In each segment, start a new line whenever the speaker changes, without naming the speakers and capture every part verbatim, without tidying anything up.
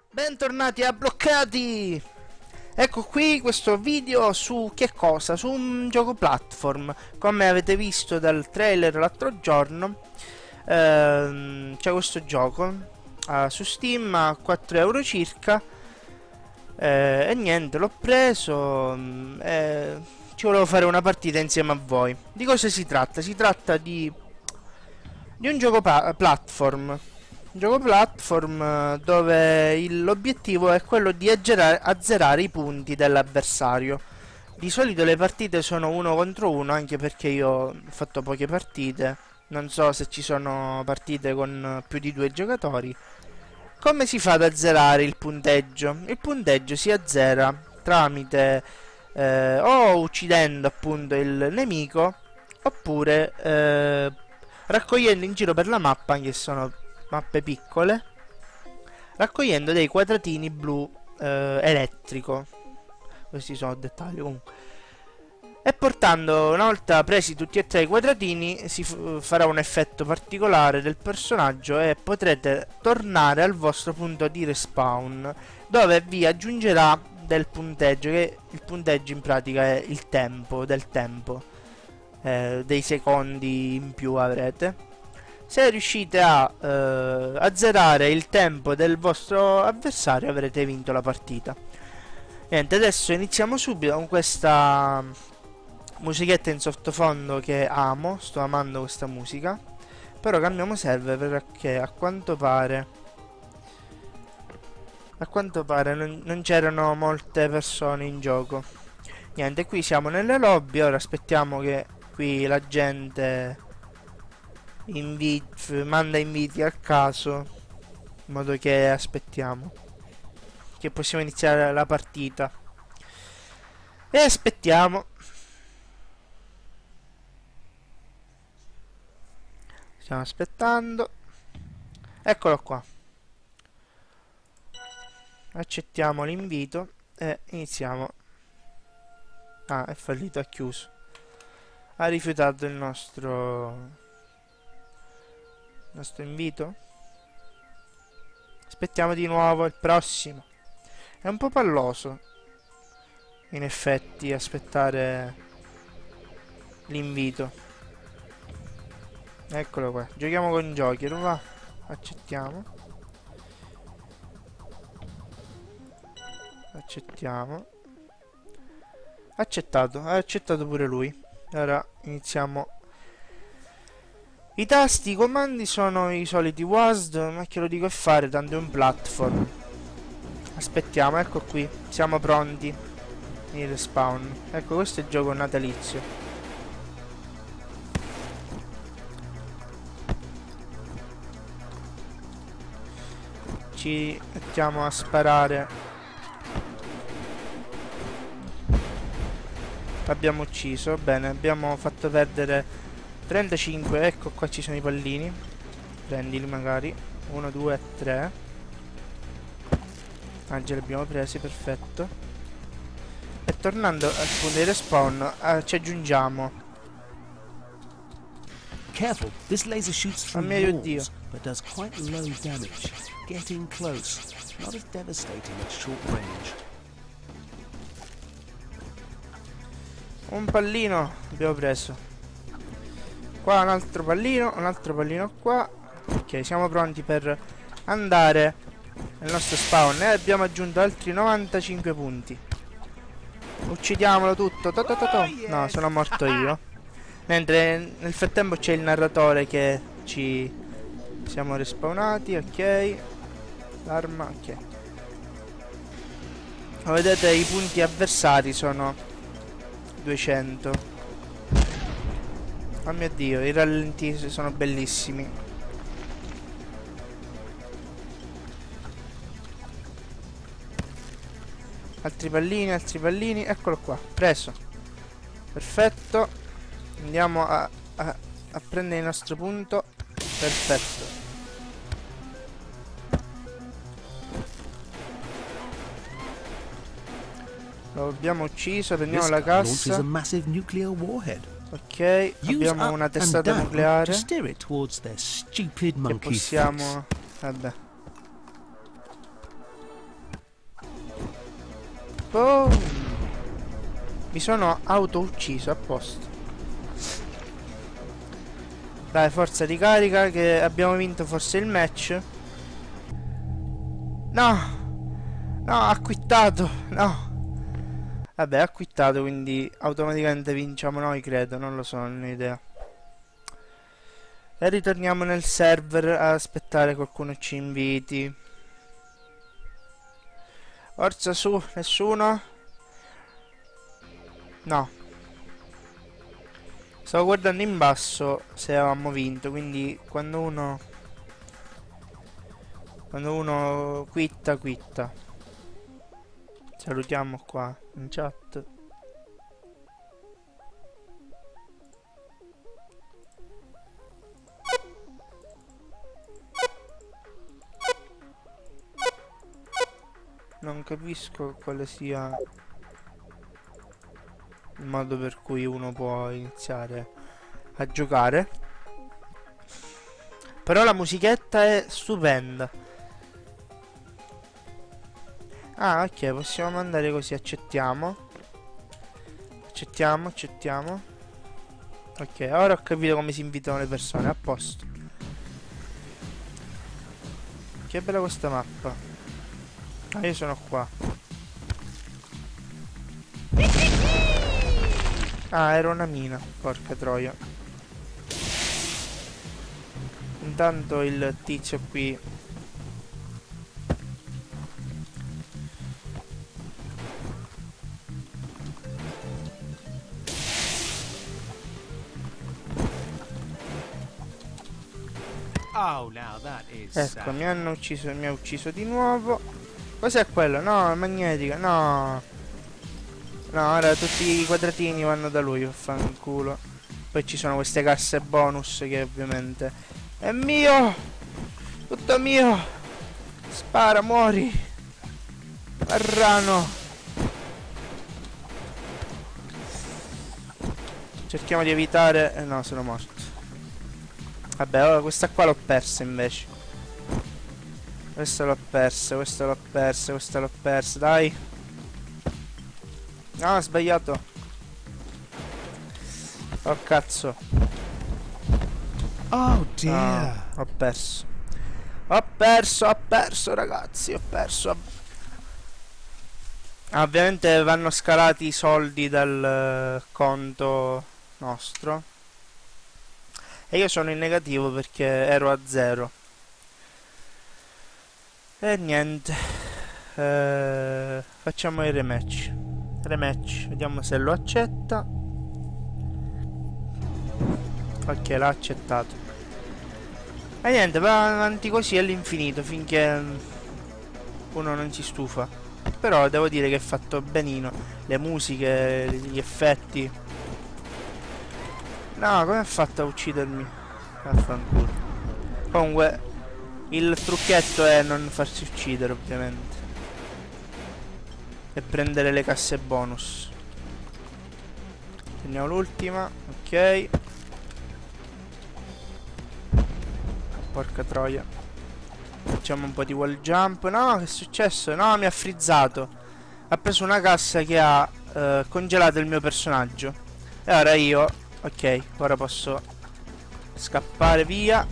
Bentornati a Bloccati! Ecco qui questo video su che cosa? Su un gioco platform. Come avete visto dal trailer l'altro giorno, ehm, c'è questo gioco eh, su Steam a quattro euro circa. Eh, e niente, l'ho preso e ci volevo fare una partita insieme a voi. Di cosa si tratta? Si tratta di, di un gioco platform. Un gioco platform dove l'obiettivo è quello di azzerare, azzerare i punti dell'avversario. Di solito le partite sono uno contro uno, anche perché io ho fatto poche partite. Non so se ci sono partite con più di due giocatori. Come si fa ad azzerare il punteggio? Il punteggio si azzera tramite eh, o uccidendo appunto il nemico, oppure eh, raccogliendo in giro per la mappa, anche se sono mappe piccole, raccogliendo dei quadratini blu eh, elettrico. Questi sono dettagli comunque. E portando, una volta presi tutti e tre i quadratini, si farà un effetto particolare del personaggio e potrete tornare al vostro punto di respawn, dove vi aggiungerà del punteggio, che il punteggio in pratica è il tempo, del tempo, eh, dei secondi in più avrete. Se riuscite a eh, azzerare il tempo del vostro avversario, avrete vinto la partita. Niente, adesso iniziamo subito con questa musichetta in sottofondo che amo. Sto amando questa musica. Però cambiamo server perché a quanto pare A quanto pare non, non c'erano molte persone in gioco. Niente, qui siamo nelle lobby. Ora aspettiamo che qui la gente Invit manda inviti a caso, in modo che aspettiamo che possiamo iniziare la partita. E aspettiamo. Stiamo aspettando. Eccolo qua. Accettiamo l'invito e iniziamo. Ah, è fallito, ha chiuso. Ha rifiutato il nostro nostro invito. Aspettiamo di nuovo il prossimo. È un po' palloso, in effetti, aspettare l'invito. Eccolo qua. Giochiamo con Joker, va. Accettiamo. Accettiamo. Accettato. Ha accettato pure lui. Ora iniziamo. I tasti, i comandi sono i soliti W A S D, ma che lo dico a fare, tanto è un platform. Aspettiamo, ecco qui, siamo pronti. Il respawn. Ecco, questo è il gioco natalizio. Ci mettiamo a sparare. L'abbiamo ucciso, bene, abbiamo fatto perdere trentacinque, ecco qua ci sono i pallini. Prendili magari. uno, due, tre. Ah, già li abbiamo presi, perfetto. E tornando al punto di respawn, eh, ci aggiungiamo.
Careful, this laser shoots through
Oh mio
walls,
Dio.
but does quite low damage. Getting close, not as devastating at short range.
Un pallino abbiamo preso. Qua un altro pallino, un altro pallino qua. Ok, siamo pronti per andare nel nostro spawn. E abbiamo aggiunto altri novantacinque punti. Uccidiamolo tutto. To, to, to, to. No, sono morto io. Mentre nel frattempo c'è il narratore che ci siamo respawnati. Ok. L'arma, ok. Come vedete i punti avversari sono duecento. Oh mio Dio, i rallenti sono bellissimi. Altri pallini, altri pallini. Eccolo qua, preso. Perfetto. Andiamo a, a, a prendere il nostro punto. Perfetto. Lo abbiamo ucciso, prendiamo la cassa. Ok, abbiamo una testata nucleare che possiamo... Vabbè. Boom. Mi sono auto ucciso, a posto. Dai, forza, ricarica che abbiamo vinto forse il match. No. No, ha quittato. No. Vabbè, ha quittato, quindi automaticamente vinciamo noi, credo. Non lo so, non ho idea. E ritorniamo nel server a aspettare qualcuno ci inviti. Forza, su, nessuno? No. Stavo guardando in basso se avevamo vinto, quindi quando uno... Quando uno quitta, quitta. Salutiamo qua in chat. Non capisco quale sia il modo per cui uno può iniziare a giocare. Però la musichetta è stupenda. Ah, ok, possiamo mandare così, accettiamo. Accettiamo, accettiamo. Ok, ora ho capito come si invitano le persone, a posto. Che bella questa mappa. Ah, io sono qua. Ah, era una mina, porca troia. Intanto il tizio qui...
Oh, now that is
Ecco,
sad.
mi hanno ucciso, mi ha ucciso di nuovo. Cos'è quello? No, è magnetica, no. No, ora tutti i quadratini vanno da lui, fanculo. Poi ci sono queste casse bonus che ovviamente... È mio! Tutto mio! Spara, muori! Marrano! Cerchiamo di evitare... Eh no, sono morto. Vabbè, ora questa qua l'ho persa invece. Questa l'ho persa, questa l'ho persa, questa l'ho persa, dai. No, ho sbagliato. Oh cazzo.
Oh dear.
No, ho perso. Ho perso, ho perso ragazzi, ho perso. Ah, ovviamente vanno scalati i soldi dal uh, conto nostro. E io sono in negativo perché ero a zero. E niente. Eh, facciamo il rematch. Rematch, vediamo se lo accetta. Ok, l'ha accettato. E niente, va avanti così all'infinito finché uno non si stufa. Però devo dire che è fatto benino. Le musiche, gli effetti. No, come ha fatto a uccidermi? Vaffanculo. Comunque, il trucchetto è non farsi uccidere, ovviamente. E prendere le casse bonus. Prendiamo l'ultima, ok. Porca troia. Facciamo un po' di wall jump. No, che è successo? No, mi ha frizzato. Ha preso una cassa che ha eh, congelato il mio personaggio. E ora io... Ok, ora posso scappare via.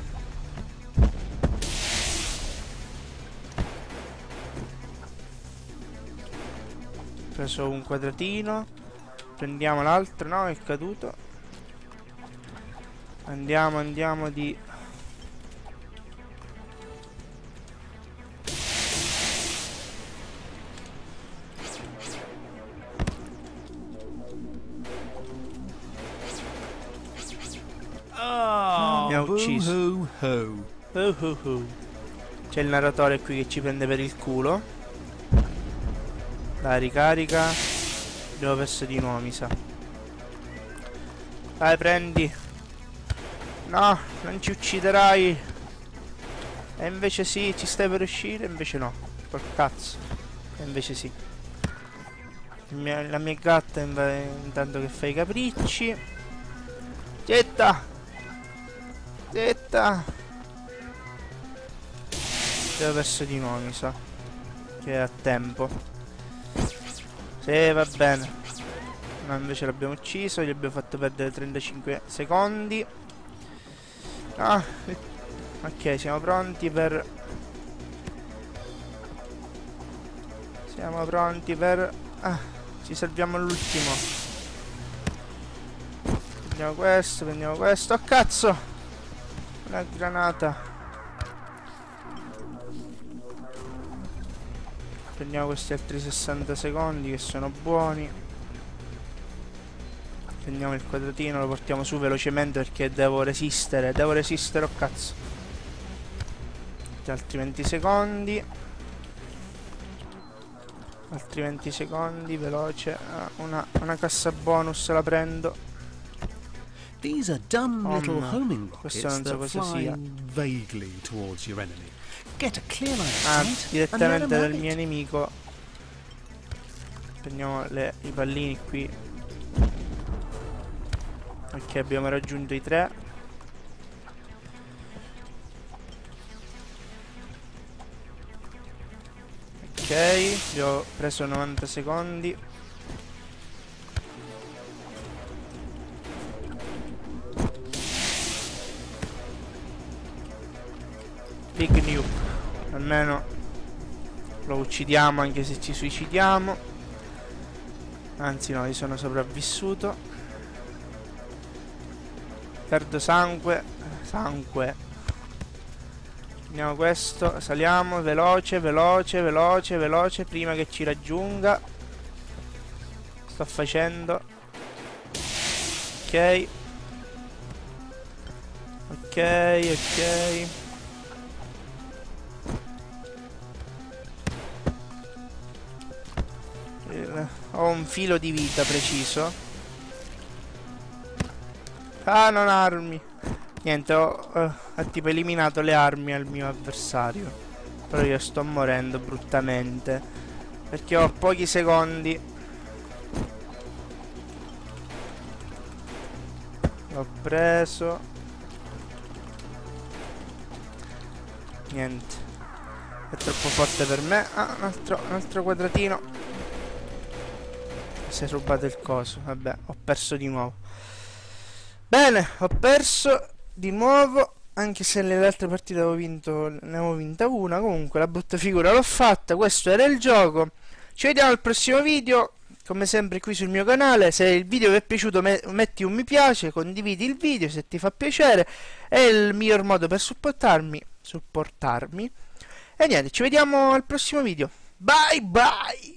Ho preso un quadratino. Prendiamo l'altro. No, è caduto. Andiamo, andiamo di...
Oh,
mi ha ucciso.
boo-hoo-hoo.
Uh, uh, uh. C'è il narratore qui che ci prende per il culo. Dai, ricarica. Abbiamo perso di nuovo, mi sa. Dai, prendi. No, non ci ucciderai. E invece sì, ci stai per uscire. Invece no. Col cazzo. E invece sì. Il mio- la mia gatta inv- intanto che fa i capricci. Zietta. Zietta. Abbiamo perso di nuovo, mi sa. Che è a tempo. Sì, va bene. No, invece l'abbiamo ucciso, gli abbiamo fatto perdere trentacinque secondi. Ah, ok, siamo pronti per... Siamo pronti per... Ah, ci salviamo all'ultimo. Prendiamo questo, prendiamo questo. Oh, cazzo! Una granata. Prendiamo questi altri sessanta secondi che sono buoni. Prendiamo il quadratino, lo portiamo su velocemente perché devo resistere. Devo resistere, oh cazzo. Altri venti secondi. Altri venti secondi, veloce. Ah, una, una cassa bonus la prendo.
These are dumb
Oh
little
no,
homing
questo
rockets
non so
that
cosa
fly
sia.
vaguely towards your enemy. Get a clear line of
Ah,
sight and let
direttamente
'em
dal
have
mio
it.
nemico. Prendiamo le, i pallini qui. Ok, abbiamo raggiunto i tre. Ok, abbiamo preso novanta secondi. Big nuke. Almeno lo uccidiamo anche se ci suicidiamo. Anzi no, io sono sopravvissuto. Perdo sangue. Sangue. Prendiamo questo. Saliamo. Veloce, veloce, veloce, veloce. Prima che ci raggiunga. Sto facendo. Ok. Ok, ok. Ho un filo di vita preciso. Ah, non armi. Niente, ho, uh, ho tipo eliminato le armi al mio avversario. Però io sto morendo bruttamente perché ho pochi secondi. L'ho preso. Niente, è troppo forte per me. Ah, un altro, un altro quadratino. Si è rubato il coso. Vabbè, ho perso di nuovo. Bene, ho perso di nuovo. Anche se nelle altre partite avevo vinto, ne avevo vinta una. Comunque la brutta figura l'ho fatta. Questo era il gioco. Ci vediamo al prossimo video. Come sempre qui sul mio canale. Se il video vi è piaciuto me metti un mi piace. Condividi il video se ti fa piacere. È il miglior modo per supportarmi. Supportarmi. E niente, ci vediamo al prossimo video. Bye bye.